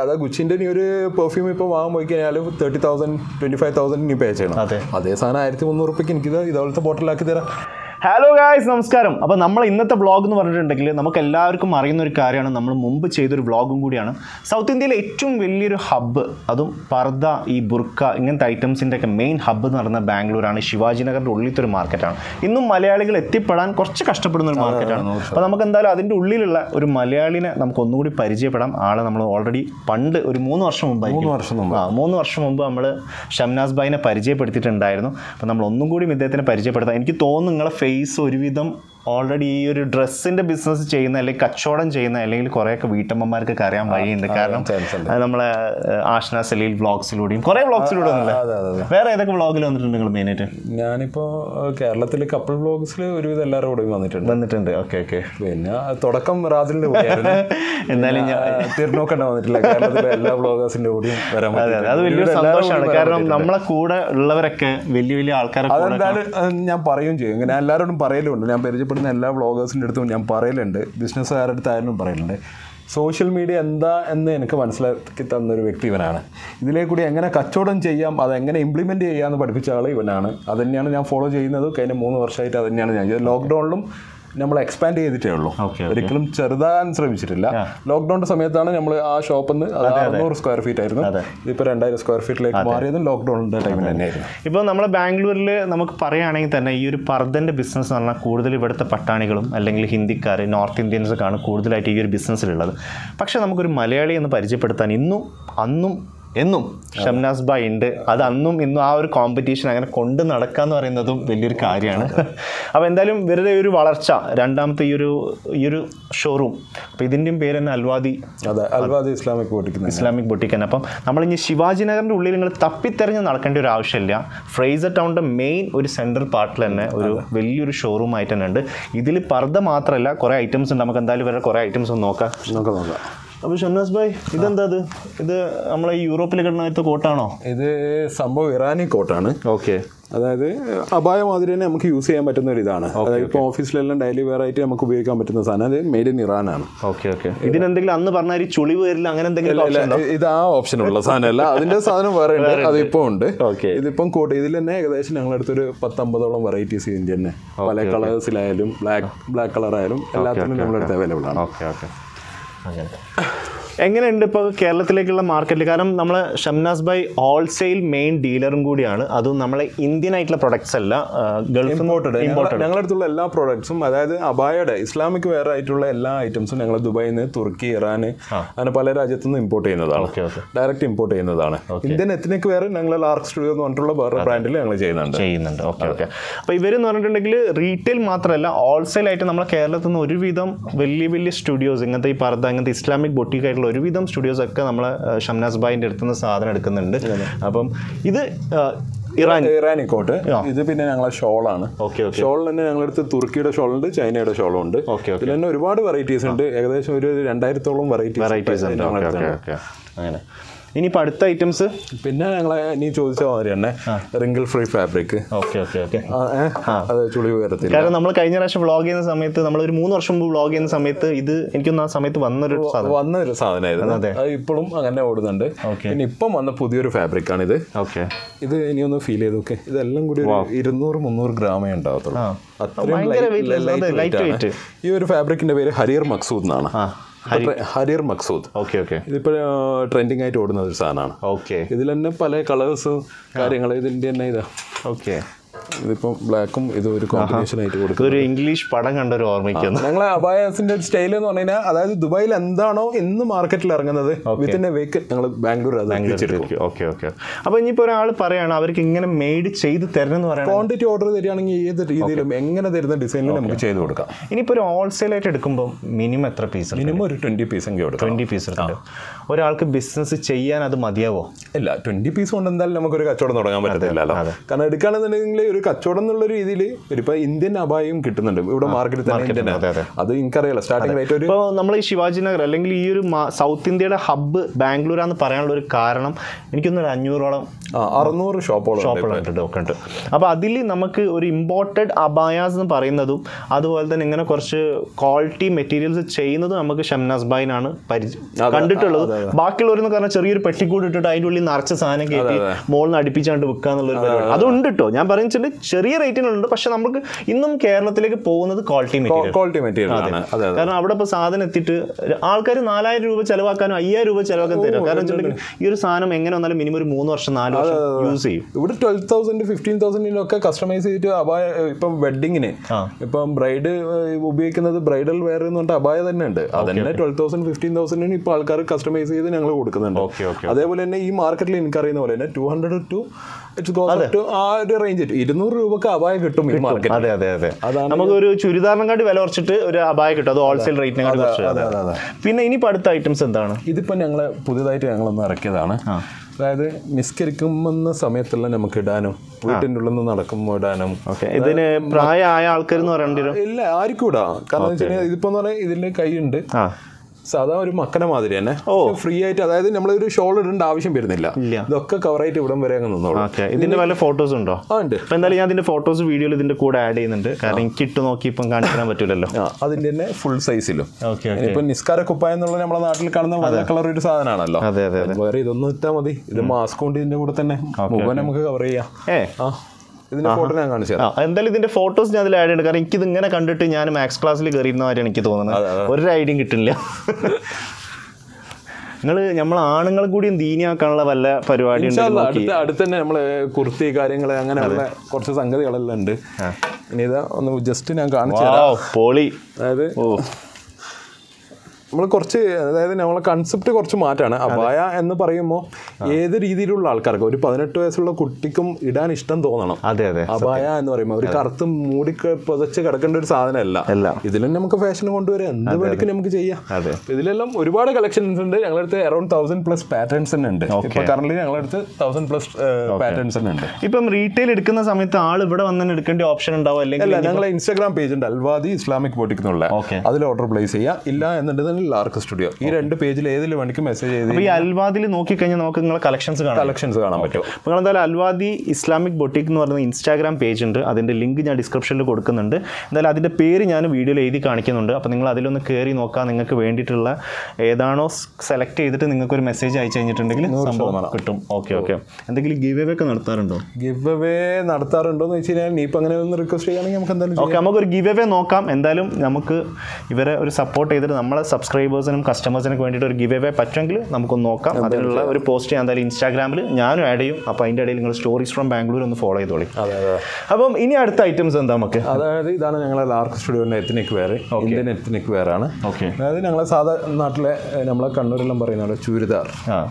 അതാ ഗുച്ചിൻ്റെ ഇനി ഒരു പെർഫ്യൂം ഇപ്പോൾ വാങ്ങാൻ പോയി കഴിഞ്ഞാൽ 30,000 25,000 ഇനി പേ ചെയ്യണം. അതേ സാധനം 1,300 രൂപയ്ക്ക് എനിക്കിത് ഇതുപോലത്തെ ബോട്ടിലാക്കി തരാം. ഹലോ ഗായ്സ്, നമസ്കാരം. അപ്പോൾ നമ്മൾ ഇന്നത്തെ വ്ളോഗ് എന്ന് പറഞ്ഞിട്ടുണ്ടെങ്കിൽ നമുക്ക് എല്ലാവർക്കും അറിയുന്ന ഒരു കാര്യമാണ്, നമ്മൾ മുമ്പ് ചെയ്തൊരു വ്ളോഗും കൂടിയാണ്. സൗത്ത് ഇന്ത്യയിലെ ഏറ്റവും വലിയൊരു ഹബ്ബ്, അതും പർദ്ദ, ഈ ബുർക്ക ഇങ്ങനത്തെ ഐറ്റംസിൻ്റെ ഒക്കെ മെയിൻ ഹബ്ബ് എന്ന് പറയുന്നത് ബാംഗ്ലൂരാണ്. ശിവാജി നഗറിൻ്റെ ഉള്ളിലത്തെ ഒരു മാർക്കറ്റാണ്. ഇന്നും മലയാളികൾ എത്തിപ്പെടാൻ കുറച്ച് കഷ്ടപ്പെടുന്ന ഒരു മാർക്കറ്റാണ്. അപ്പോൾ നമുക്ക് എന്തായാലും അതിൻ്റെ ഉള്ളിലുള്ള ഒരു മലയാളിനെ നമുക്ക് ഒന്നുകൂടി പരിചയപ്പെടാം. ആളെ നമ്മൾ ഓൾറെഡി പണ്ട് ഒരു 3 വർഷം മുമ്പ് നമ്മൾ ഷംനാസ് ഭായിനെ പരിചയപ്പെടുത്തിയിട്ടുണ്ടായിരുന്നു. അപ്പോൾ നമ്മൾ ഒന്നും കൂടി ഇദ്ദേഹത്തിനെ പരിചയപ്പെടുത്താം. എനിക്ക് തോന്നുന്നു നിങ്ങളെ ഫേസ് ഒരുവിധം ഓൾറെഡി ഈ ഒരു ഡ്രസ്സിൻ്റെ ബിസിനസ് ചെയ്യുന്ന അല്ലെങ്കിൽ കച്ചവടം ചെയ്യുന്ന അല്ലെങ്കിൽ കുറേയൊക്കെ വീട്ടമ്മമാർക്കൊക്കെ അറിയാൻ വഴിയുണ്ട്. കാരണം നമ്മളെ ആഷ്ന സലീൽ വ്ളോഗ്സിലൂടെയും കുറേ വ്ളോഗ്സിലൂടെ വന്നില്ലേ? വേറെ ഏതൊക്കെ വ്ളോഗിൽ വന്നിട്ടുണ്ട് നിങ്ങൾ മെയിനായിട്ട്? ഞാനിപ്പോൾ കേരളത്തിൽ കപ്പിൾ വ്ളോഗ്സിൽ ഒരുവിധം എല്ലാവരുടെ കൂടെയും വന്നിട്ടുണ്ട്. ഓക്കെ. പിന്നെ തുടക്കം റാദിലിൻ്റെ കൂടെയായിരുന്നു. എന്നാലും ഞാൻ തിരുനോക്കണ്ട വന്നിട്ടില്ല. കേരളത്തിലെ എല്ലാ വ്ളോഗേഴ്സിൻ്റെ കൂടെയും വരാൻ പറ്റും. അത് വലിയൊരു സന്തോഷമാണ്. കാരണം നമ്മളെ കൂടെ ഉള്ളവരൊക്കെ വലിയ ആൾക്കാരെ അതെന്തായാലും ഞാൻ പറയുകയും ചെയ്യും. ഞാൻ എല്ലാവരോടും പറയലുണ്ട്. ഞാൻ പരിചയപ്പെടുന്ന എല്ലാ വ്ളോഗേഴ്സിൻ്റെ അടുത്തും ഞാൻ പറയലുണ്ട്, ബിസിനസ്സുകാരുടെ അടുത്തായാലും പറയലുണ്ട്. സോഷ്യൽ മീഡിയ എന്താ എന്ന് എനിക്ക് മനസ്സിലാക്കി തന്നൊരു വ്യക്തി ഇവനാണ്. ഇതിലേ കൂടി എങ്ങനെ കച്ചവടം ചെയ്യാം, അതെങ്ങനെ ഇംപ്ലിമെൻറ്റ് ചെയ്യാമെന്ന് പഠിപ്പിച്ച ആൾ ഇവനാണ്. അത് തന്നെയാണ് ഞാൻ ഫോളോ ചെയ്യുന്നത്. കഴിഞ്ഞ 3 വർഷമായിട്ട് അത് തന്നെയാണ് ഞാൻ ചെയ്തത്. ലോക്ക്ഡൗണിലും നമ്മൾ എക്സ്പാൻഡ് ചെയ്തിട്ടേ ഉള്ളൂ, ഒരിക്കലും ചെറുതാൻ ശ്രമിച്ചിട്ടില്ല. ലോക്ക്ഡൗണിൻ്റെ സമയത്താണ് നമ്മൾ ആ ഷോപ്പിൽ നിന്ന് 600 സ്ക്വയർ ഫീറ്റ് ആയിരുന്നു, ഇതിപ്പോൾ 2000 സ്ക്വയർ ഫീറ്റിലേക്ക് മാറിയതും ലോക്ക്ഡൗണിൻ്റെ ടൈമിൽ തന്നെയായിരുന്നു. ഇപ്പോൾ നമ്മൾ ബാംഗ്ലൂരിൽ നമുക്ക് പറയുകയാണെങ്കിൽ തന്നെ ഈ ഒരു പർദ്ദൻ്റെ ബിസിനസ് എന്ന് പറഞ്ഞാൽ കൂടുതൽ ഇവിടുത്തെ പട്ടാണികളും അല്ലെങ്കിൽ ഹിന്ദിക്കാർ, നോർത്ത് ഇന്ത്യൻസൊക്കെയാണ് കൂടുതലായിട്ട് ഈ ഒരു ബിസിനസ്സിലുള്ളത്. പക്ഷേ നമുക്കൊരു മലയാളി എന്ന് പരിചയപ്പെടുത്താൻ അന്നും എന്നും ഷംനാസ് ഭായ് ഉണ്ട്. അത് അന്നും ഇന്നും ആ ഒരു കോമ്പറ്റീഷൻ അങ്ങനെ കൊണ്ട് നടക്കുക എന്ന് പറയുന്നതും വലിയൊരു കാര്യമാണ്. അപ്പോൾ എന്തായാലും വെറുതെ ഒരു വളർച്ച, രണ്ടാമത്തെ ഈ ഒരു ഷോറൂം, അപ്പോൾ ഇതിൻ്റെയും പേര് തന്നെ അൽവാദി ഇസ്ലാമിക് ബൊട്ടിക് തന്നെ. അപ്പം നമ്മളിനി ശിവാജി നഗറിൻ്റെ ഉള്ളിൽ നിങ്ങൾ തപ്പിത്തെറിഞ്ഞ് നടക്കേണ്ട ഒരു ആവശ്യമില്ല. ഫ്രേസർ ടൗണിൻ്റെ മെയിൻ ഒരു സെൻട്രൽ പാർട്ടിൽ തന്നെ ഒരു വലിയൊരു ഷോറൂം ആയിട്ട് തന്നെ ഉണ്ട്. ഇതിൽ പർദ്ദ മാത്രമല്ല കുറേ ഐറ്റംസ് ഉണ്ട്. നമുക്ക് എന്തായാലും വേറെ കുറേ ഐറ്റംസ് ഒന്ന് നോക്കാം. അപ്പോൾ ഷംനാസ് ഭായ്, ഇതെന്താ? ഇത് നമ്മളെ യൂറോപ്പിൽ കിട്ടുന്ന കോട്ടാണോ? ഇത് സംഭവം ഇറാനി കോട്ടാണ്. ഓക്കെ. അതായത് അപായ മാതിരി തന്നെ നമുക്ക് യൂസ് ചെയ്യാൻ പറ്റുന്ന ഒരു ഇതാണ്. അതായത് ഇപ്പോൾ ഓഫീസിലെല്ലാം ഡെയിലി വെയർ ആയിട്ട് നമുക്ക് ഉപയോഗിക്കാൻ പറ്റുന്ന സാധനം. അത് മെയ്ഡ് ഇൻ ഇറാനാണ്. ഓക്കെ. ഇതിനെന്തെങ്കിലും അന്ന് പറഞ്ഞ ചുളിവ് വരില്ല അങ്ങനെ എന്തെങ്കിലും? ഇത് ആ ഓപ്ഷനുള്ള സാധനമല്ല, അതിന്റെ സാധനം വേറെ ഉണ്ട്. അതിപ്പോൾ ഉണ്ട്. ഇതിപ്പം കോട്ട് ഇതിൽ തന്നെ ഏകദേശം ഞങ്ങളടുത്തൊരു 10-50ഓളം വെറൈറ്റീസ് ഇതിൻ്റെ തന്നെ പല കളേഴ്സിലായാലും ബ്ലാക്ക് കളറായാലും എല്ലാത്തിനും നമ്മളടുത്ത് അവൈലബിൾ ആണ്. ഓക്കെ. എങ്ങനെയുണ്ട് ഇപ്പോൾ കേരളത്തിലേക്കുള്ള മാർക്കറ്റിൽ? കാരണം നമ്മൾ ഷംനാസ് ഭായ് ഹോൾസെയിൽ മെയിൻ ഡീലറും കൂടിയാണ്. അതും നമ്മളെ ഇന്ത്യൻ ആയിട്ടുള്ള പ്രൊഡക്ട്സ് അല്ല, ഗൾഫ് ഇമ്പോർട്ടഡ്. ഞങ്ങളടുത്തുള്ള എല്ലാ പ്രോഡക്ട്സും, അതായത് അബായയുടെ ഇസ്ലാമിക് വെയർ ആയിട്ടുള്ള എല്ലാ ഐറ്റംസും ഞങ്ങൾ ദുബായിൽ നിന്ന്, തുർക്കി, ഇറാൻ അങ്ങനെ പല രാജ്യത്തു നിന്ന് ഇമ്പോർട്ട് ചെയ്യുന്നതാണ്. ഡയറക്റ്റ് ഇമ്പോർട്ട് ചെയ്യുന്നതാണ്. ഇന്ത്യൻ എത്നിക് വെയർ ഞങ്ങൾ ലാർക്ക് സ്റ്റുഡിയോ എന്ന് പറഞ്ഞിട്ടുള്ള വേറെ ബ്രാൻഡിൽ ഞങ്ങൾ ചെയ്യുന്നുണ്ട്. ഓക്കെ. അപ്പോൾ ഇവരെന്ന് പറഞ്ഞിട്ടുണ്ടെങ്കിൽ റീറ്റെയിൽ മാത്രമല്ല, ഹോൾസെയിൽ ആയിട്ട് നമ്മളെ കേരളത്തിൽ നിന്ന് ഒരുവിധം വലിയ സ്റ്റുഡിയോസ്, ഇങ്ങനത്തെ ഈ പർദ്ദ, ഇങ്ങനത്തെ ഇസ്ലാമിക് ബൊട്ടിക് ആയിട്ടുള്ള ഒരുവിധം സ്റ്റുഡിയോസ് ഒക്കെ നമ്മൾ ഷംനാസ് ഭായിൻ്റെ അടുത്തുനിന്ന് സാധനം എടുക്കുന്നുണ്ട്. അപ്പം ഇത് ഇറാനി കോട്ട്. ഇത് പിന്നെ ഞങ്ങളെ ഷോളാണ്. ഷോളിൽ തന്നെ ഞങ്ങളടുത്ത് തുർക്കിയുടെ ഷോളുണ്ട്, ചൈനയുടെ ഷോളും ഉണ്ട്. ഇതിൽ തന്നെ ഒരുപാട് വെറൈറ്റീസ് ഉണ്ട്. ഏകദേശം ഒരു 2000ഓളം വെറൈറ്റീസ് ഉണ്ട്. അങ്ങനെ ഇനിയിപ്പോൾ അടുത്ത ഐറ്റംസ് പിന്നെ ഞങ്ങളെ നീ ചോദിച്ച മാതിരി തന്നെ റിങ്കിൾ ഫ്രീ ഫാബ്രിക്. ഓക്കെ. അത് ചുളിവ് വരത്തില്ല. കാരണം നമ്മൾ കഴിഞ്ഞ പ്രാവശ്യം വ്ളോഗ് ചെയ്യുന്ന സമയത്ത്, നമ്മൾ ഒരു 3 വർഷം മുമ്പ് വ്ളോഗ് ചെയ്യുന്ന സമയത്ത് ഇത് എനിക്കൊന്ന് ആ സമയത്ത് വന്നൊരു സാധനമായിരുന്നു. അത് ഇപ്പോഴും അങ്ങനെ ഓടുന്നുണ്ട്. പിന്നെ ഇപ്പം വന്ന പുതിയൊരു ഫാബ്രിക് ആണ് ഇത്. ഇത് ഇനിയൊന്ന് ഫീൽ ചെയ്ത് നോക്കെ. ഇതെല്ലാം കൂടി 200-300 ഗ്രാമേ ഉണ്ടാകത്തുള്ളൂ. അത്രയും ലൈറ്റ് വെയിറ്റ്. ഈ ഒരു ഫാബ്രിക്കിന്റെ പേര് ഹരീർ മക്സൂദ് എന്നാണ്. ഹരീർ മക്സൂദ്. ഇതിപ്പോൾ ട്രെൻഡിങ് ആയിട്ട് ഓടുന്ന ഒരു സാധനമാണ്. ഇതിൽ തന്നെ പല കളേഴ്സും കാര്യങ്ങൾ ഇതിൻ്റെ തന്നെ ഇതാ. ഇതിപ്പം ബ്ലാക്കും ഇതും ഒരു കോമ്പിനേഷൻ ആയിട്ട് കൊടുക്കും. ഒരു ഇംഗ്ലീഷ് പടം കണ്ട ഒരു ഓർമ്മിക്കുന്നു. ഞങ്ങളെ അബായസിന്റെ സ്റ്റൈൽ എന്ന് പറഞ്ഞു കഴിഞ്ഞാൽ, അതായത് ദുബായിൽ എന്താണോ ഇന്ന് മാർക്കറ്റിൽ ഇറങ്ങുന്നത് വിത്തിൻ എ വീക്ക് ഞങ്ങൾ ബാംഗ്ലൂർ ഓക്കെ. അപ്പോൾ ഇനിയിപ്പോൾ ഒരാൾ പറയാണ് അവർക്ക് ഇങ്ങനെ മെയ്ഡ് ചെയ്ത് തരണം എന്ന് പറയാം, ക്വാണ്ടിറ്റി ഓർഡർ തരികയാണെങ്കിൽ ഏത് രീതിയിലും എങ്ങനെ തരുന്ന ഡിസൈനിലും നമുക്ക് ചെയ്ത് കൊടുക്കാം. ഇനിയിപ്പോൾ ഒരു ഹോൾസെയിൽ ആയിട്ട് എടുക്കുമ്പോൾ മിനിമം എത്ര പീസ്? മിനിമം ഒരു 20 പീസെങ്കിലും കൊടുക്കാം. 20 പീസ് എടുക്കാം. ഒരാൾക്ക് ബിസിനസ് ചെയ്യാൻ അത് മതിയാവോ? ഇല്ല, 20 പീസ് കൊണ്ട് എന്തായാലും നമുക്കൊരു കച്ചവടം തുടങ്ങാൻ പറ്റത്തില്ലല്ലോ. കാരണം എടുക്കുകയാണെന്നുണ്ടെങ്കിൽ ഒരു ഒരു കച്ചവടം എന്നുള്ള രീതിയിൽ ഇപ്പൊ ഇന്ത്യൻ അബായയും കിട്ടുന്നുണ്ട് ഇവിടെ മാർക്കറ്റിൽ തന്നെ. അത് എനിക്കറിയാലോ സ്റ്റാർട്ടിംഗ് റേറ്റ് ഒരു ഇപ്പോൾ നമ്മൾ ഈ ശിവാജി നഗർ അല്ലെങ്കിൽ ഈ ഒരു സൗത്ത് ഇന്ത്യയുടെ ഹബ്ബ് ബാംഗ്ലൂരാന്ന് പറയാനുള്ള ഒരു കാരണം എനിക്കൊന്നൊരു 500 ഷോപ്പുകളൊക്കെ ഉണ്ട്. അപ്പോൾ അതിൽ നമുക്ക് ഒരു ഇമ്പോർട്ടഡ് അബായാസ് എന്ന് പറയുന്നതും അതുപോലെ തന്നെ ഇങ്ങനെ കുറച്ച് ക്വാളിറ്റി മെറ്റീരിയൽസ് ചെയ്യുന്നതും നമുക്ക് ഷംനാസ് ഭായിനാണ് കണ്ടിട്ടുള്ളത്. ബാക്കിയുള്ളവരെന്ന് പറഞ്ഞാൽ ചെറിയൊരു പെട്ടിക്കൂട് ഇട്ടിട്ട് അതിൻ്റെ ഉള്ളിൽ നിറച്ച സാധനം കയറ്റി മോളിൽ നിന്ന് അടുപ്പിച്ചാണ്ട് വിൽക്കുക എന്നുള്ളൊരു പരിപാടി അതുണ്ട് കേട്ടോ. ഞാൻ പറയുന്നത് ചെറിയ റേറ്റിനുണ്ട്, പക്ഷെ നമുക്ക് ഇന്നും കേരളത്തിലേക്ക് പോകുന്നത് ക്വാളിറ്റി മെറ്റീരിയൽ. കാരണം അവിടെ ഇപ്പോൾ സാധനം എത്തിയിട്ട് ആൾക്കാർ 4000 രൂപ ചെലവാക്കാനും 5000 രൂപ ചെലവാക്കാൻ തരും. കാരണം വെച്ചിട്ടുണ്ടെങ്കിൽ ഈ ഒരു സാധനം എങ്ങനെ വന്നാലും മിനിമം ഒരു 3 വർഷം 4 വർഷം യൂസ് ചെയ്യും. ഇവിടെ 12,000 15,000 കസ്റ്റമൈസ് ചെയ്തിട്ട് അബായ ഇപ്പം വെഡിങ്ങിന് ഇപ്പം ബ്രൈഡ് ഉപയോഗിക്കുന്നത് ബ്രൈഡൽ വെയർ എന്ന് പറഞ്ഞിട്ട് അബായ തന്നെ ഉണ്ട്. അതന്നെ 12,000 15,000 ഇപ്പൊ ആൾക്കാർ കസ്റ്റമൈസ് ചെയ്ത് ഞങ്ങൾ കൊടുക്കുന്നുണ്ട്. അതേപോലെ തന്നെ ഈ മാർക്കറ്റിൽ എനിക്കറിയുന്ന പോലെ തന്നെ 200 to ആ ഒരു റേഞ്ച് 200 രൂപക്ക് അബായ കിട്ടും ഈ മാർക്കറ്റ്. അതെ നമുക്ക് ഒരു ചുരിദാറിനെക്കാട്ടി വില കുറച്ചിട്ട് ഒരു അബായ കിട്ടും. അത് ഹോൾസെയിൽ റേറ്റിനെക്കാട്ടി കുറച്ച്. പിന്നെ ഇനി അടുത്ത ഐറ്റംസ് എന്താണ്? ഇതിപ്പോ പുതിയതായിട്ട് ഞങ്ങളൊന്ന് ഇറക്കിയതാണ്. അതായത് നിസ്കരിക്കുന്ന സമയത്തുള്ള നമുക്ക് ഇടാനും വീട്ടിൻ്റെ ഉള്ളിൽ നിന്ന് നടക്കുമ്പോൾ ഇടാനും. ഇതിന് പ്രായമായ ആൾക്കാർ എന്ന് പറയേണ്ടി വരും? ഇല്ല, ആർക്കും ഇടാം. കാരണം വെച്ച് കഴിഞ്ഞാൽ ഇതിപ്പോ ഇതിന്റെ കൈയുണ്ട് സാധാ ഒരു മക്കനെ മാതിരി തന്നെ ഫ്രീ ആയിട്ട്. അതായത് നമ്മളൊരു ഷോൾ ഇടേണ്ട ആവശ്യം വരുന്നില്ല. ഇതൊക്കെ കവറായിട്ട് ഇവിടം വരെ അങ്ങ് നിന്നോളൂ. ഇതിന്റെ വല്ല ഫോട്ടോസ് ഉണ്ടോ? ഉണ്ട്. അപ്പൊ എന്തായാലും ഞാൻ ഇതിന്റെ ഫോട്ടോസ് വീഡിയോയിൽ ഇതിന്റെ കൂടെ ആഡ് ചെയ്യുന്നുണ്ട്. കാരണം എനിക്ക് ഇട്ട് നോക്കി ഇപ്പം കാണിക്കാൻ പറ്റൂലല്ലോ. അതിന്റെ തന്നെ ഫുൾ സൈസിലും. ഇപ്പൊ നിസ്കാര കുപ്പായ എന്നുള്ള നമ്മുടെ നാട്ടിൽ കാണുന്ന വെള്ള കളർ ഒരു സാധനമാണല്ലോ. വേറെ ഇതൊന്നും ഇട്ടാൽ മതി. ഇത് മാസ്ക് കൊണ്ട് ഇതിന്റെ കൂടെ തന്നെ മുഖം നമുക്ക് കവർ ചെയ്യാം. ഇതിന്റെ ഫോട്ടോ ഞാൻ കാണിച്ചു തരാം. എന്തായാലും ഇതിന്റെ ഫോട്ടോസ് ഞാൻ അതിൽ ആഡ് ചെയ്യുന്നുണ്ട്. കാരണം എനിക്കിത് ഇങ്ങനെ കണ്ടിട്ട് ഞാൻ മാത്സ് ക്ലാസ്സിൽ കയറിയിരുന്ന മാതിരിയാണ് എനിക്ക് തോന്നുന്നത്. ഒരു ഐഡിയയും കിട്ടില്ല. നമ്മൾ ആണുങ്ങൾ കൂടിയും ദീനിയാക്കാനുള്ള വല്ല പരിപാടി അടുത്ത് തന്നെ നമ്മള് കുർത്തി കാര്യങ്ങള് അങ്ങനെയുള്ള കുറച്ച് സംഗതികളെല്ലാം ഉണ്ട്. ഇനി ഇതാ ഒന്ന് ജസ്റ്റ് ഞാൻ കാണിച്ചു തരാം. പോളി. അതായത് നമ്മൾ കുറച്ച് അതായത് നമ്മളെ കൺസെപ്റ്റ് കുറച്ച് മാറ്റാണ്. അബായ എന്ന് പറയുമ്പോൾ ഏത് രീതിയിലുള്ള ആൾക്കാർക്ക് ഒരു 18 വയസ്സുള്ള കുട്ടിക്കും ഇടാൻ ഇഷ്ടം തോന്നണം. അബായ എന്ന് പറയുമ്പോൾ ഒരു കറുത്ത് മൂടി പുതച്ച് കിടക്കേണ്ട ഒരു സാധനമല്ല. ഇതിലും നമുക്ക് ഫാഷൻ കൊണ്ടുവരാം. എന്ത് വേണമെങ്കിലും നമുക്ക് ചെയ്യാം. ഇതിലെല്ലാം ഒരുപാട് കളക്ഷൻസ് ഉണ്ട്. ഞങ്ങളടുത്ത് അറൌണ്ട് 1000+ പാറ്റേൺസ് തന്നെ ഉണ്ട്. ഇപ്പൊ കറന്റ് ഞങ്ങളടുത്ത് 1000+ പാറ്റേൺസ് തന്നെ ഉണ്ട്. ഇപ്പം റീറ്റെയിൽ എടുക്കുന്ന സമയത്ത് ആൾ ഇവിടെ വന്ന് എടുക്കേണ്ട ഓപ്ഷൻ ഉണ്ടാവും? അല്ലെങ്കിൽ ഞങ്ങളെ ഇൻസ്റ്റാഗ്രാം പേജ് ഉണ്ട് Wadi Islamic ബോട്ടിക് എന്നുള്ള. അതിൽ ഓർഡർ പ്ലേസ് ചെയ്യാം. ഇല്ല എന്നുണ്ടെങ്കിൽ ലാർക്ക് സ്റ്റുഡിയോ. ഈ 2 പേജിൽ ഏതിൽ വേണമെങ്കിൽ മെസ്സേജ് ചെയ്ത് ഈ അൽവാദിൽ നോക്കിക്കഴിഞ്ഞാൽ നമുക്ക് നിങ്ങളെ കളക്ഷൻസ് കാണാൻ പറ്റും. അപ്പോൾ എന്തായാലും അൽവാദി ഇസ്ലാമിക് ബൊട്ടിക് എന്ന് പറയുന്ന ഇൻസ്റ്റാഗ്രാം പേജ് ഉണ്ട്. അതിൻ്റെ ലിങ്ക് ഞാൻ ഡിസ്ക്രിപ്ഷനിൽ കൊടുക്കുന്നുണ്ട്. എന്തായാലും അതിൻ്റെ പേര് ഞാൻ വീഡിയോയിൽ എഴുതി കാണിക്കുന്നുണ്ട്. അപ്പോൾ നിങ്ങൾ അതിലൊന്ന് കയറി നോക്കാം. നിങ്ങൾക്ക് വേണ്ടിയിട്ടുള്ള ഏതാണോ സെലക്ട് ചെയ്തിട്ട് നിങ്ങൾക്ക് ഒരു മെസ്സേജ് അയച്ചു കഴിഞ്ഞിട്ടുണ്ടെങ്കിൽ സംഭവം കിട്ടും. ഓക്കെ. എന്തെങ്കിലും ഗിവ് അവേ ഒക്കെ നടത്താറുണ്ടോ? ഗിവ് അവേ നടത്താറുണ്ടോ എന്ന് വെച്ച് കഴിഞ്ഞാൽ നീ ഇപ്പം അങ്ങനെ ഒന്ന് റിക്വസ്റ്റ് ചെയ്യുകയാണെങ്കിൽ നമുക്ക് എന്തായാലും ഓക്കെ, നമുക്കൊരു ഗിവ് അവേ നോക്കാം. എന്തായാലും നമുക്ക് ഇവരെ ഒരു സപ്പോർട്ട് ചെയ്തിട്ട് നമ്മളെ സബ്സ്ക്രൈബേഴ്സിനും കസ്റ്റമേഴ്സിനൊക്കെ വേണ്ടിയിട്ട് ഒരു ഗിവ് അവേ പറ്റുമെങ്കിൽ നമുക്കൊന്ന് നോക്കാം. അതിനുള്ള ഒരു പോസ്റ്റ് ഞാൻ എന്തായാലും ഇൻസ്റ്റാഗ്രാമിൽ ഞാനും ആഡ് ചെയ്യും. അപ്പോൾ അതിൻ്റെ ഇടയിൽ നിങ്ങൾ സ്റ്റോറീസ് ഫ്രം ബാംഗ്ലൂർ ഒന്ന് ഫോളോ ചെയ്തോളി. അപ്പം ഇനി അടുത്ത ഐറ്റംസ് എന്താ നമുക്ക്? അതായത് ഇതാണ് ഞങ്ങളെ ലാർക്ക് സ്റ്റുഡിയോൻ്റെ ethnic wear. Indian ethnic wear ആണ്. അതായത് ഞങ്ങളെ സാധാ നാട്ടിലെ നമ്മളെ കണ്ണൂരെല്ലാം പറയുന്നത് ചുരിദാർ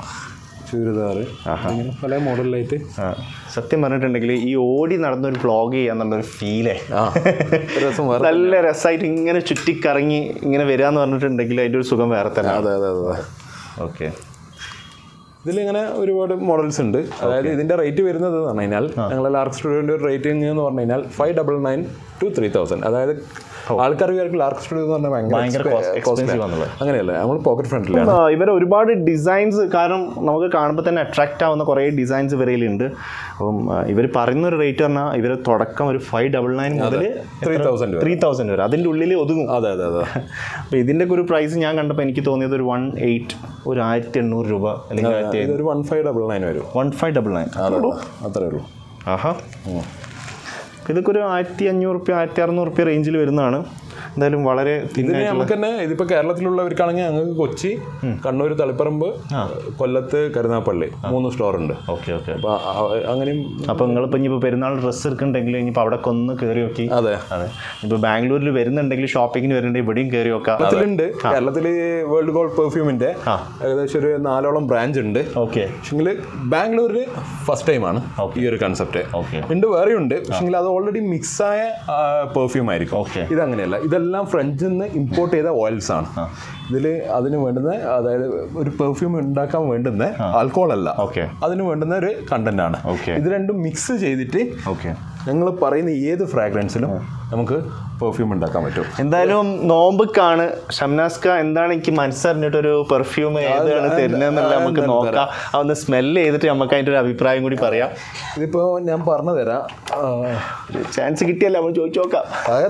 പല മോഡലിലായിട്ട്. സത്യം പറഞ്ഞിട്ടുണ്ടെങ്കിൽ ഈ ഓടി നടന്നൊരു വ്ളോഗ് ചെയ്യാന്നുള്ളൊരു ഫീലേ നല്ല രസമായിട്ട് ഇങ്ങനെ ചുറ്റിക്കറങ്ങി ഇങ്ങനെ വരികയെന്ന് പറഞ്ഞിട്ടുണ്ടെങ്കിൽ അതിൻ്റെ ഒരു സുഖം വേറെ തന്നെ. അതെ. ഓക്കെ, ഇതിലിങ്ങനെ ഒരുപാട് മോഡൽസ് ഉണ്ട്. അതായത് ഇതിന്റെ റേറ്റ് വരുന്നത് എന്ന് പറഞ്ഞു കഴിഞ്ഞാൽ ഞങ്ങളെ ലാർക്ക് സ്റ്റുഡിയോന്റെ ഒരു റേറ്റ് എന്ന് പറഞ്ഞു കഴിഞ്ഞാൽ 599 to 3000. അതായത് ആൾക്കാർക്ക് ലാർക്ക് സ്റ്റുഡിയോ എന്ന് പറഞ്ഞാൽ ഭയങ്കര എക്സ്പെൻസീവ് ആണല്ലോ. അങ്ങനെയല്ല, നമ്മൾ പോക്കറ്റ് ഫ്രണ്ട്ലിയാണ്. ഇവരെ ഒരുപാട് ഡിസൈൻസ്, കാരണം നമുക്ക് കാണുമ്പോൾ തന്നെ അട്രാക്റ്റ് ആവുന്ന കുറേ ഡിസൈൻസ് ഇവരയിലുണ്ട്. അപ്പം ഇവർ പറയുന്നൊരു റേറ്റ് പറഞ്ഞാൽ ഇവർ തുടക്കം ഒരു 599 മുതൽ 3000 വരെ അതിൻ്റെ ഉള്ളിൽ ഒതുങ്ങും. അതെ. അപ്പോൾ ഇതിൻ്റെ ഒരു പ്രൈസ് ഞാൻ കണ്ടപ്പോൾ എനിക്ക് തോന്നിയത് ഒരു 1800 രൂപ അല്ലെങ്കിൽ 1599 വരും. 1599 അത്രേ ഉള്ളൂ. ആഹാ, ഇതൊക്കെ ഒരു 1500 രൂപ 1600 രൂപ റേഞ്ചിൽ വരുന്നതാണ്. എന്തായാലും വളരെ നമുക്ക് തന്നെ ഇതിപ്പോൾ കേരളത്തിലുള്ളവർക്കാണെങ്കിൽ ഞങ്ങൾക്ക് കൊച്ചി, കണ്ണൂർ, തളിപ്പറമ്പ്, കൊല്ലത്ത്, കരുനാപ്പള്ളി 3 സ്റ്റോർ ഉണ്ട്. ഓക്കെ. അപ്പോൾ അങ്ങനെയും അപ്പോൾ നിങ്ങളിപ്പോൾ ഇനിയിപ്പോൾ പെരുന്നാൾ ഡ്രസ്സ് എടുക്കുന്നുണ്ടെങ്കിൽ ഇനിയിപ്പോൾ അവിടെ ഒന്ന് കയറി നോക്കി. അതെ. ഇപ്പോൾ ബാംഗ്ലൂരിൽ വരുന്നുണ്ടെങ്കിൽ ഷോപ്പിങ്ങിന് വരുന്നുണ്ടെങ്കിൽ ഇവിടെയും കയറി നോക്കാം. കേരളത്തിലുണ്ട്. കേരളത്തിൽ വേൾഡ് ഗോൾഡ് പെർഫ്യൂമിൻ്റെ ഏകദേശം ഒരു 4ഓളം ബ്രാഞ്ച് ഉണ്ട്. ഓക്കെ. പക്ഷെങ്കിൽ ബാംഗ്ലൂരിൽ ഫസ്റ്റ് ടൈമാണ് ഈ ഒരു കൺസെപ്റ്റ്. ഉണ്ട്, വേറെയുണ്ട്. പക്ഷെങ്കിൽ അത് ഓൾറെഡി മിക്സായ പെർഫ്യൂം ആയിരിക്കും. ഇതങ്ങനെയല്ല. ഇതെല്ലാം ഇതെല്ലാം ഫ്രഞ്ചിൽ നിന്ന് ഇമ്പോർട്ട് ചെയ്ത ഓയിൽസ് ആണ്. ഇതിൽ അതിന് വേണ്ടുന്ന, അതായത് ഒരു പെർഫ്യൂം ഉണ്ടാക്കാൻ വേണ്ടുന്ന ആൽക്കഹോൾ അല്ല, അതിന് വേണ്ടുന്ന ഒരു കണ്ടന്റ് ആണ്. ഇത് രണ്ടും മിക്സ് ചെയ്തിട്ട് ഞങ്ങൾ പറയുന്ന ഏത് ഫ്രാഗ്രൻസിലും നമുക്ക് പെർഫ്യൂം ഉണ്ടാക്കാൻ പറ്റും. എന്തായാലും നോമ്പുക്കാണ് ഷംനാസ്ക, എന്താണ് എനിക്ക് മനസ്സറിഞ്ഞിട്ടൊരു പെർഫ്യൂം ഏതാണ് തരുന്നതെന്നല്ല നമുക്ക് നോക്കാം. അതൊന്ന് സ്മെല്ല് ചെയ്തിട്ട് നമുക്ക് അതിൻ്റെ ഒരു അഭിപ്രായം കൂടി പറയാം. ഇതിപ്പോൾ ഞാൻ പറഞ്ഞു തരാം, ചാൻസ് കിട്ടിയല്ല നമ്മൾ ചോദിച്ചു നോക്കാം.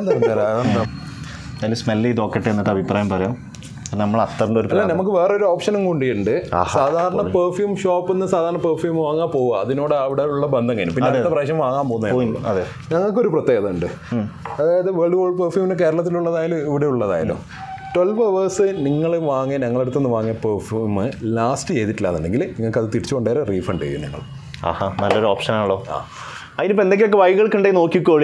അതിന് സ്മെല്ല് ചെയ്ത് നോക്കട്ടെ, എന്നിട്ട് അഭിപ്രായം പറയാം. നമ്മൾ അത്തറിൻ്റെ ഒരു നമുക്ക് വേറൊരു ഓപ്ഷനും കൂടിയുണ്ട്. സാധാരണ പെർഫ്യൂം ഷോപ്പിൽ നിന്ന് സാധാരണ പെർഫ്യൂം വാങ്ങാൻ പോവുക, അതിനോട് അവിടെ ഉള്ള ബന്ധം കഴിഞ്ഞു. പിന്നെ അടുത്ത പ്രാവശ്യം വാങ്ങാൻ പോകുന്നത് ഞങ്ങൾക്കൊരു പ്രത്യേകത ഉണ്ട്. അതായത് വേൾഡ് ഗോൾഡ് പെർഫ്യൂമിന് കേരളത്തിലുള്ളതായാലും ഇവിടെ ഉള്ളതായാലും 12 hours ഞങ്ങളുടെ അടുത്ത് നിന്ന് വാങ്ങിയ പെർഫ്യൂം ലാസ്റ്റ് ചെയ്തിട്ടില്ല എന്നുണ്ടെങ്കിൽ നിങ്ങൾക്ക് അത് തിരിച്ചു കൊണ്ടുവരാൻ റീഫണ്ട് ചെയ്യും ഞങ്ങൾ. നല്ലൊരു ഓപ്ഷനാണല്ലോ. അതിനിപ്പോൾ എന്തൊക്കെയൊക്കെ വൈകൾക്ക് ഉണ്ടെങ്കിൽ നോക്കിക്കോളി.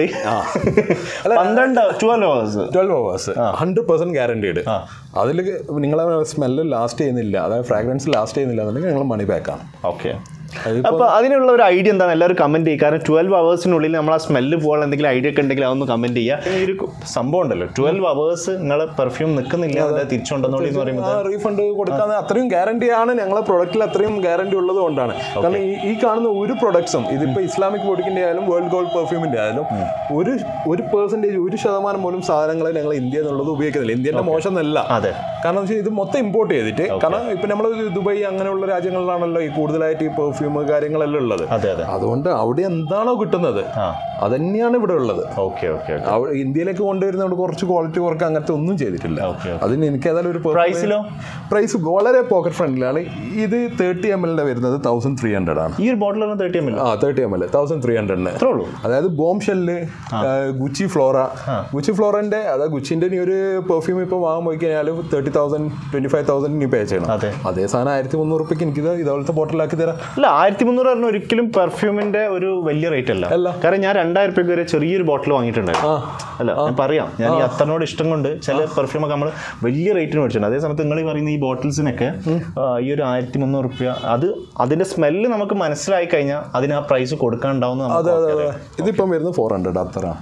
12 hours 100% ഗ്യാരണ്ടീഡ്. അതിൽ നിങ്ങളെ സ്മെല്ല് ലാസ്റ്റ് ചെയ്യുന്നില്ല, അതായത് ഫ്രാഗ്രൻസ് ലാസ്റ്റ് ചെയ്യുന്നില്ല എന്നുണ്ടെങ്കിൽ ഞങ്ങൾ മണി ബാക്കാണ്. ഓക്കെ. അപ്പോൾ അതിനുള്ള ഒരു ഐഡിയ എന്താണ് എല്ലാവരും കമൻറ്റ് ചെയ്യും. കാരണം 12 hours നമ്മൾ ആ സ്മെല്ല് പോകാൻ എന്തെങ്കിലും ഐഡിയ ഒക്കെ ഉണ്ടെങ്കിൽ അതൊന്ന് കമൻറ്റ് ചെയ്യുക. ഈ ഒരു സംഭവം ഉണ്ടല്ലോ, 12 hours നിങ്ങൾ പെർഫ്യൂം നിൽക്കുന്നില്ല, അതായത് തിരിച്ചുകൊണ്ടെന്ന് പറയുമ്പോൾ റീഫണ്ട് കൊടുക്കാൻ അത്രയും ഗ്യാരണ്ടിയാണ് ഞങ്ങളെ പ്രൊഡക്റ്റിൽ, അത്രയും ഗ്യാരണ്ടി ഉള്ളത് കൊണ്ടാണ്. കാരണം ഈ കാണുന്ന ഒരു പ്രൊഡക്ട്സും, ഇതിപ്പോൾ ഇസ്ലാമിക് ബോട്ടിക്കിൻ്റെ ആയാലും വേൾഡ് ഗോൾഡ് പെർഫ്യൂമിൻ്റെ ആയാലും ഒരു 1% പോലും സാധനങ്ങൾ ഞങ്ങൾ ഇന്ത്യ എന്നുള്ളത് ഉപയോഗിക്കുന്നില്ല. ഇന്ത്യൻ്റെ മോശം എന്നല്ല, കാരണം വെച്ചാൽ ഇത് മൊത്തം ഇമ്പോർട്ട് ചെയ്തിട്ട്, കാരണം ഇപ്പം നമ്മൾ ദുബായ് അങ്ങനെയുള്ള രാജ്യങ്ങളിലാണല്ലോ ഈ കൂടുതലായിട്ട് ഈ പെർഫ്യൂം കാര്യങ്ങളെല്ലാം ഉള്ളത്. അതുകൊണ്ട് അവിടെ എന്താണോ കിട്ടുന്നത് അത് തന്നെയാണ് ഇവിടെ ഉള്ളത്. ഇന്ത്യയിലേക്ക് കൊണ്ടുവരുന്നതുകൊണ്ട് കുറച്ച് ക്വാളിറ്റി കുറയ്ക്കുക അങ്ങനത്തെ ഒന്നും ചെയ്തിട്ടില്ല. അതിന് എനിക്ക് ഏതായാലും ഒരു പ്രൈസ് വളരെ പോക്കറ്റ് ഫ്രണ്ട്ലിയാണ്. ഇത് 30 ml വരുന്നത് 1300 ആണ്. ഈ ഒരു ബോട്ടിൽ 30 ml 1300. അതായത് ബോം ഷെല്ല്, ഗുച്ചി ഫ്ലോറന്റെ, അതായത് ഗുച്ചിന്റെ ഒരു പെർഫ്യൂം ഇപ്പോൾ വാങ്ങാൻ പോയി കഴിഞ്ഞാൽ 30,000 25,000 നീ പേ ചെയ്യണം. അതേ സാധനം 1300 രൂപയ്ക്ക് എനിക്കിത് ഇതുപോലത്തെ ബോട്ടിലാക്കി തരാം. 1300 പറഞ്ഞാൽ ഒരിക്കലും പെർഫ്യൂമിന്റെ ഒരു വലിയ റേറ്റ് അല്ല. കാരണം ഞാൻ 2000 രൂപയ്ക്ക് വരെ ചെറിയൊരു ബോട്ടിൽ വാങ്ങിയിട്ടുണ്ടായിരുന്നു. അല്ല, ഞാൻ പറയാം, ഞാൻ ഈ അത്തറിനോട് ഇഷ്ടം കൊണ്ട് ചില പെർഫ്യൂമൊക്കെ നമ്മൾ വലിയ റേറ്റിന് മേടിച്ചിട്ടുണ്ട്. അതേ സമയത്ത് നിങ്ങൾ ഈ പറയുന്ന ഈ ബോട്ടിൽസിനൊക്കെ ഈ ഒരു 1300 രൂപ, അതിന്റെ സ്മെല്ല് നമുക്ക് മനസ്സിലായി കഴിഞ്ഞാൽ അതിന് ആ പ്രൈസ് കൊടുക്കാനുണ്ടാവുന്ന. ഇതിപ്പം വരുന്നത് 400 അത്തറാണ്.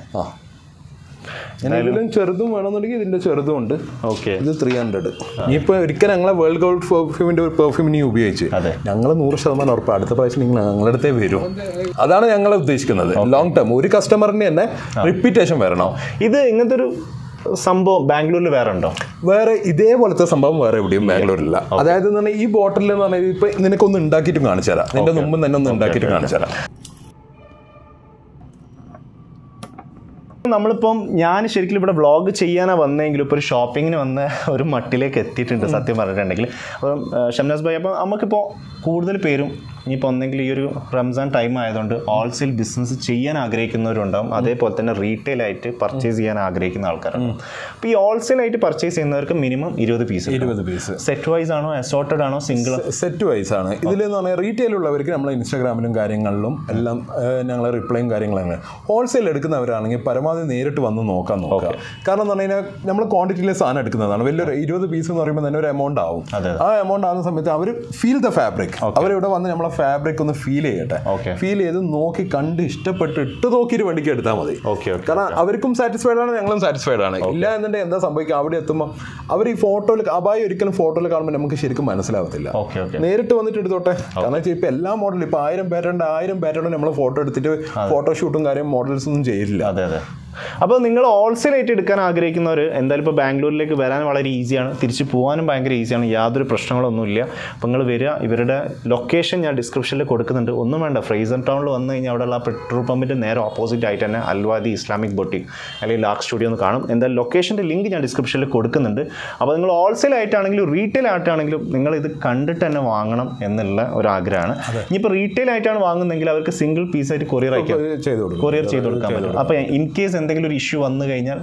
ഇതിലും ചെറുതും വേണമെന്നുണ്ടെങ്കിൽ ഇതിന്റെ ചെറുതും ഉണ്ട്. ഇത് 300. ഇനിയിപ്പോൾ ഒരിക്കലും ഞങ്ങളെ വേൾഡ് ഗോൾഡ് പെർഫ്യൂമിന്റെ ഒരു പെർഫ്യൂം നീ ഉപയോഗിച്ച് ഞങ്ങൾ 100% ഉറപ്പ് അടുത്ത പ്രാവശ്യം നിങ്ങൾ ഞങ്ങളുടെ അടുത്തേ വരും. അതാണ് ഞങ്ങൾ ഉദ്ദേശിക്കുന്നത്. ലോങ് ടേം ഒരു കസ്റ്റമറിന് തന്നെ റിപ്പീറ്റേഷൻ വരണം. ഇത് ഇങ്ങനത്തെ ഒരു സംഭവം ബാംഗ്ലൂരിൽ വേറെ ഉണ്ടോ? വേറെ ഇതേപോലത്തെ സംഭവം വേറെ എവിടെയും ബാംഗ്ലൂരില്ല. അതായത് ഈ ബോട്ടിൽ എന്ന് പറഞ്ഞാൽ ഇപ്പൊ നിനക്കൊന്ന് ഉണ്ടാക്കിയിട്ട് കാണിച്ചു തരാം. നിന്റെ മുമ്പ് തന്നെ ഒന്ന് ഉണ്ടാക്കിയിട്ട് കാണിച്ചു തരാം. നമ്മളിപ്പം ഞാൻ ശരിക്കും ഇവിടെ വ്ളോഗ് ചെയ്യാനാണ് വന്നെങ്കിലും ഇപ്പോൾ ഒരു ഷോപ്പിങ്ങിന് വന്ന ഒരു മട്ടിലേക്ക് എത്തിയിട്ടുണ്ട് സത്യം പറഞ്ഞിട്ടുണ്ടെങ്കിൽ. അപ്പം ഷംനാസ് ഭായി, അപ്പം നമുക്കിപ്പോൾ കൂടുതൽ പേരും ഇനിയിപ്പോൾ ഒന്നെങ്കിൽ ഈ ഒരു റംസാൻ ടൈം ആയതുകൊണ്ട് ഹോൾസെയിൽ ബിസിനസ് ചെയ്യാൻ ആഗ്രഹിക്കുന്നവരുണ്ടാവും, അതേപോലെ തന്നെ റീറ്റെയിലായിട്ട് പർച്ചേസ് ചെയ്യാൻ ആഗ്രഹിക്കുന്ന ആൾക്കാരുണ്ടാവും. അപ്പോൾ ഈ ഹോൾസെയിലായിട്ട് പർച്ചേസ് ചെയ്യുന്നവർക്ക് മിനിമം 20 പീസ്. സെറ്റ് വൈസ് ആണോ, അസോർട്ടഡ് ആണോ, സിംഗിൾ? സെറ്റ് വൈസ് ആണ്. ഇതിലെന്ന് പറഞ്ഞാൽ റീറ്റെയിലുള്ളവർക്ക് നമ്മൾ ഇൻസ്റ്റാഗ്രാമിലും കാര്യങ്ങളിലും എല്ലാം ഞങ്ങൾ റിപ്ലൈയും കാര്യങ്ങളാണ്. ഹോൾസെയിൽ എടുക്കുന്നവരാണെങ്കിൽ പരമാവധി നേരിട്ട് വന്ന് നോക്കുക. കാരണം എന്ന് പറഞ്ഞു കഴിഞ്ഞാൽ നമ്മൾ ക്വാണ്ടിറ്റിയിലെ സാധനം എടുക്കുന്നതാണ്. വലിയൊരു 20 പീസ് എന്ന് പറയുമ്പോൾ തന്നെ ഒരു എമൗണ്ട് ആവും. ആ എമൗണ്ട് ആകുന്ന സമയത്ത് അവർ ഫീൽ ദ ഫാബ്രിക്, അവരിവിടെ വന്ന് നമ്മളെ ഫാബ്രിക് ഒന്ന് ഫീൽ ചെയ്യട്ടെ. ഫീൽ ചെയ്ത് നോക്കി കണ്ട് ഇഷ്ടപ്പെട്ട് ഇട്ട് നോക്കിയിട്ട് വണ്ടിക്ക് എടുത്താൽ മതി. കാരണം അവർക്കും സാറ്റിസ്ഫൈഡ് ആണ്, ഞങ്ങളും സാറ്റിസ്ഫൈഡ് ആണ്. ഇല്ല എന്നുണ്ടെങ്കിൽ എന്താ സംഭവിക്കുക, അവിടെ എത്തുമ്പോൾ അവർ ഈ ഫോട്ടോയിൽ അബായി ഒരിക്കലും ഫോട്ടോയിൽ കാണുമ്പോൾ നമുക്ക് ശരിക്കും മനസ്സിലാവത്തില്ല. നേരിട്ട് വന്നിട്ട് എടുത്തോട്ടെ. കാരണം ഇപ്പം എല്ലാ മോഡലും ഇപ്പം 1000 പാറ്റേൺ നമ്മൾ ഫോട്ടോ എടുത്തിട്ട് ഫോട്ടോഷൂട്ടും കാര്യം മോഡൽസ് ഒന്നും ചെയ്യില്ല. അപ്പോൾ നിങ്ങൾ ഹോൾസെയിലായിട്ട് എടുക്കാൻ ആഗ്രഹിക്കുന്നവർ എന്തായാലും ഇപ്പോൾ ബാംഗ്ലൂരിലേക്ക് വരാൻ വളരെ ഈസിയാണ്, തിരിച്ച് പോകാനും ഭയങ്കര ഈസിയാണ്, യാതൊരു പ്രശ്നങ്ങളൊന്നുമില്ല. അപ്പോൾ നിങ്ങൾ വരിക. ഇവരുടെ ലൊക്കേഷൻ ഞാൻ ഡിസ്ക്രിപ്ഷനിൽ കൊടുക്കുന്നുണ്ട്. ഒന്നും വേണ്ട, ഫ്രേസർ ടൗണിൽ വന്നു കഴിഞ്ഞാൽ അവിടെയുള്ള പെട്രോൾ പമ്പിൻ്റെ നേരെ ഓപ്പോസിറ്റ് ആയിട്ട് തന്നെ വാദി ഇസ്ലാമിക് ബൊട്ടിക് അല്ലെങ്കിൽ ലാർക്ക് സ്റ്റുഡിയോ എന്ന് കാണും. എന്തായാലും ലൊക്കേഷൻ്റെ ലിങ്ക് ഞാൻ ഡിസ്ക്രിപ്ഷനിൽ കൊടുക്കുന്നുണ്ട്. അപ്പോൾ നിങ്ങൾ ഹോൾസെയിൽ ആയിട്ടാണെങ്കിലും റീറ്റെയിൽ ആയിട്ടാണെങ്കിലും നിങ്ങൾ ഇത് കണ്ടിട്ട് തന്നെ വാങ്ങണം എന്നുള്ള ഒരു ആഗ്രഹമാണ്. ഇനിയിപ്പോൾ റീറ്റെയിൽ ആയിട്ടാണ് വാങ്ങുന്നതെങ്കിൽ അവർക്ക് സിംഗിൾ പീസായിട്ട് കൊറിയർ ചെയ്ത് കൊടുക്കാൻ പറ്റും. അപ്പോൾ ഇൻ കേസ് എന്തെങ്കിലും ഒരു ഇഷ്യൂ വന്നു കഴിഞ്ഞാൽ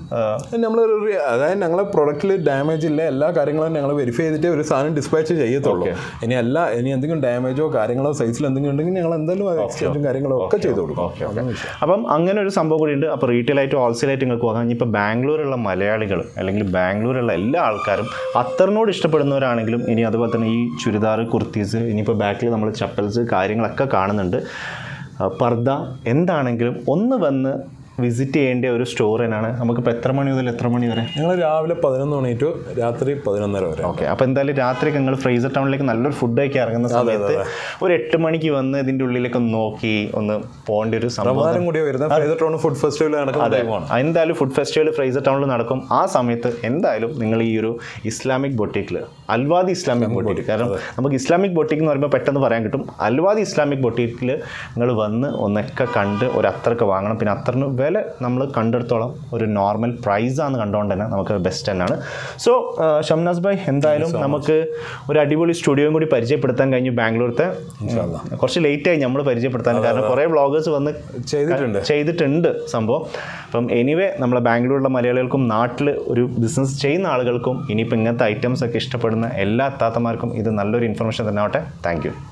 നമ്മൾ, അതായത് ഞങ്ങളെ പ്രൊഡക്റ്റിൽ ഡാമേജ് ഇല്ല, എല്ലാ കാര്യങ്ങളും ഞങ്ങൾ വെരിഫൈ ചെയ്തിട്ട് ഒരു സാധനം ഡിസ്പാച്ച് ചെയ്യത്തുള്ളൂ. ഇനി എന്തെങ്കിലും ഡാമേജോ കാര്യങ്ങളോ സൈസിൽ എന്തെങ്കിലും ഉണ്ടെങ്കിൽ ഞങ്ങൾ എന്തായാലും എക്സ്ചേഞ്ചും കാര്യങ്ങളോ ഒക്കെ ചെയ്ത് കൊടുക്കും. അപ്പം അങ്ങനെ ഒരു സംഭവം കൂടി ഉണ്ട്. അപ്പോൾ റീറ്റെയിലായിട്ട് ഹോൾസെയിലായിട്ട് നിങ്ങൾക്ക് പോകാം. ഇനിയിപ്പോൾ ബാംഗ്ലൂരുള്ള മലയാളികൾ അല്ലെങ്കിൽ ബാംഗ്ലൂരുള്ള എല്ലാ ആൾക്കാരും അത്തറിനോട് ഇഷ്ടപ്പെടുന്നവരാണെങ്കിലും, ഇനി അതുപോലെ തന്നെ ഈ ചുരിദാർ, കുർത്തീസ്, ഇനിയിപ്പോൾ ബാക്കിൽ നമ്മൾ ചപ്പൽസ് കാര്യങ്ങളൊക്കെ കാണുന്നുണ്ട്. പർദ്ദ എന്താണെങ്കിലും ഒന്ന് വന്ന് വിസിറ്റ് ചെയ്യേണ്ട ഒരു സ്റ്റോർ തന്നെയാണ്. നമുക്കിപ്പോൾ എത്ര മണി മുതൽ എത്ര മണി വരെ? ഞങ്ങൾ രാവിലെ 11 മണി ടു രാത്രി 11:30 വരെ. ഓക്കെ, അപ്പോൾ എന്തായാലും രാത്രി നിങ്ങൾ ഫ്രേസർ ടൗണിലേക്ക് നല്ലൊരു ഫുഡൊക്കെ ഇറങ്ങുന്ന സമയത്ത് ഒരു 8 മണിക്ക് വന്ന് ഇതിൻ്റെ ഉള്ളിലേക്ക് നോക്കി ഒന്ന് പോകേണ്ട ഒരു സംഭവം കൂടി വരുന്ന ഫ്രേസർ ടൗൺ ഫുഡ് ഫെസ്റ്റിവൽ നടക്കും. എന്തായാലും ഫുഡ് ഫെസ്റ്റിവൽ ഫ്രേസർ ടൗണിൽ നടക്കും. ആ സമയത്ത് എന്തായാലും നിങ്ങൾ ഈ ഒരു ഇസ്ലാമിക് ബൊട്ടീക്കിൽ, അൽവാദി ഇസ്ലാമിക് ബൊട്ടീക്ക്, കാരണം നമുക്ക് ഇസ്ലാമിക് ബൊട്ടീക്ക് എന്ന് പറയുമ്പോൾ പെട്ടെന്ന് പറയാൻ കിട്ടും. അൽവാദി ഇസ്ലാമിക് ബൊട്ടീക്കിൽ നിങ്ങൾ വന്ന് ഒന്നൊക്കെ കണ്ട് ഒരു അത്തറൊക്കെ വാങ്ങണം. പിന്നെ അത്തറിന് വില നമ്മൾ കണ്ടെടുത്തോളം ഒരു നോർമൽ പ്രൈസാണ് കണ്ടുകൊണ്ട് തന്നെ നമുക്ക് ബെസ്റ്റ് തന്നെയാണ്. സോ ഷംനാസ് ഭായ്, എന്തായാലും നമുക്ക് ഒരു അടിപൊളി സ്റ്റുഡിയോയും കൂടി പരിചയപ്പെടുത്താൻ കഴിഞ്ഞു ബാംഗ്ലൂരത്തെ. കുറച്ച് ലേറ്റായി നമ്മൾ പരിചയപ്പെടുത്താൻ, കാരണം കുറേ വ്ളോഗേഴ്സ് വന്ന് ചെയ്തിട്ടുണ്ട് സംഭവം. അപ്പം എനിവേ നമ്മളെ ബാംഗ്ലൂരിലെ മലയാളികൾക്കും നാട്ടിൽ ഒരു ബിസിനസ് ചെയ്യുന്ന ആളുകൾക്കും ഇനിയിപ്പോൾ ഇങ്ങനത്തെ ഐറ്റംസ് ഒക്കെ ഇഷ്ടപ്പെടുന്ന എല്ലാ താത്തമാർക്കും ഇത് നല്ലൊരു ഇൻഫർമേഷൻ തന്നെ ആവട്ടെ. Thank U.